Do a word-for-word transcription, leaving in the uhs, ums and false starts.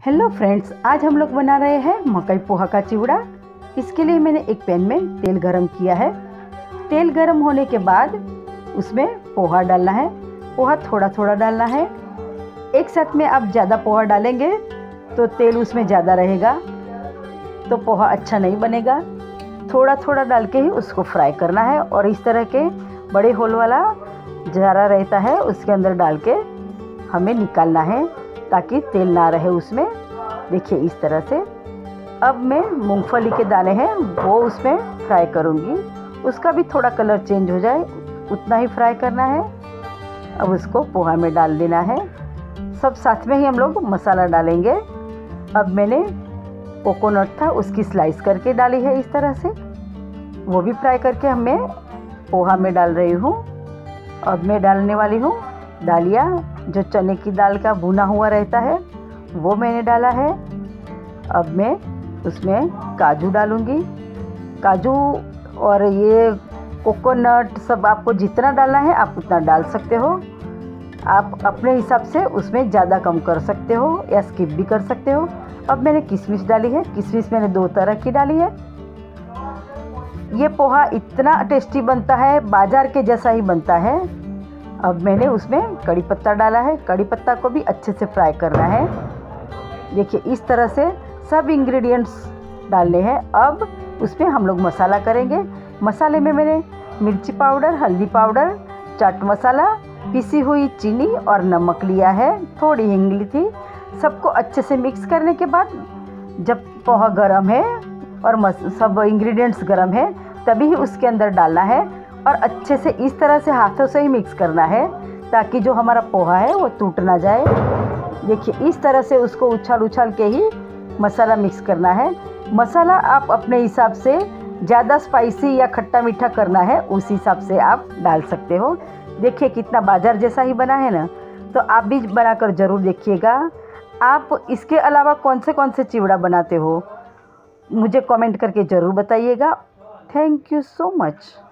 Hello friends, आज हम लोग बना रहे हैं मकई पोहा का चिवड़ा। इसके लिए मैंने एक पैन में तेल गरम किया है। तेल गरम होने के बाद उसमें पोहा डालना है। पोहा थोड़ा थोड़ा डालना है। एक साथ में आप ज़्यादा पोहा डालेंगे तो तेल उसमें ज़्यादा रहेगा तो पोहा अच्छा नहीं बनेगा। थोड़ा थोड़ा डाल के ही उसको फ्राई करना है और इस तरह के बड़े होल वाला ज़रा रहता है उसके अंदर डाल के हमें निकालना है ताकि तेल ना रहे उसमें। देखिए इस तरह से। अब मैं मूंगफली के दाने हैं वो उसमें फ्राई करूँगी। उसका भी थोड़ा कलर चेंज हो जाए उतना ही फ्राई करना है। अब उसको पोहा में डाल देना है। सब साथ में ही हम लोग मसाला डालेंगे। अब मैंने कोकोनट था उसकी स्लाइस करके डाली है इस तरह से, वो भी फ्राई करके मैं पोहा में डाल रही हूँ। अब मैं डालने वाली हूँ दालिया, जो चने की दाल का भुना हुआ रहता है वो मैंने डाला है। अब मैं उसमें काजू डालूँगी। काजू और ये कोकोनट सब आपको जितना डालना है आप उतना डाल सकते हो। आप अपने हिसाब से उसमें ज़्यादा कम कर सकते हो या स्किप भी कर सकते हो। अब मैंने किशमिश डाली है। किशमिश मैंने दो तरह की डाली है। ये पोहा इतना टेस्टी बनता है, बाजार के जैसा ही बनता है। अब मैंने उसमें कड़ी पत्ता डाला है। कड़ी पत्ता को भी अच्छे से फ्राई करना है। देखिए इस तरह से सब इंग्रेडिएंट्स डालने हैं। अब उसमें हम लोग मसाला करेंगे। मसाले में मैंने मिर्ची पाउडर, हल्दी पाउडर, चाट मसाला, पिसी हुई चीनी और नमक लिया है। थोड़ी हींग ली थी। सबको अच्छे से मिक्स करने के बाद जब पोहा गरम है और मस सब इंग्रेडिएंट्स गरम है तभी ही उसके अंदर डालना है और अच्छे से इस तरह से हाथों से ही मिक्स करना है ताकि जो हमारा पोहा है वो टूट ना जाए। देखिए इस तरह से उसको उछाल उछाल के ही मसाला मिक्स करना है। मसाला आप अपने हिसाब से ज़्यादा स्पाइसी या खट्टा मीठा करना है उस हिसाब से आप डाल सकते हो। देखिए कितना बाजार जैसा ही बना है ना, तो आप भी बनाकर ज़रूर देखिएगा। आप इसके अलावा कौन से कौन से चिवड़ा बनाते हो मुझे कमेंट करके ज़रूर बताइएगा। Thank you so much.